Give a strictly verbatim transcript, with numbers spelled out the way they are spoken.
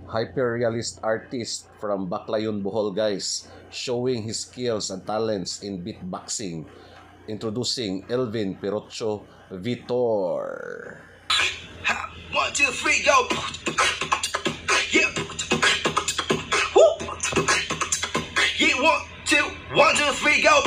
hyper-realist artist from Baclayon, Bohol, guys, showing his skills and talents in beatboxing. Introducing Elvin Perocho Vitor. One, two, three, go! Yeah! Woo! Yeah, one, two, one, two, three, go!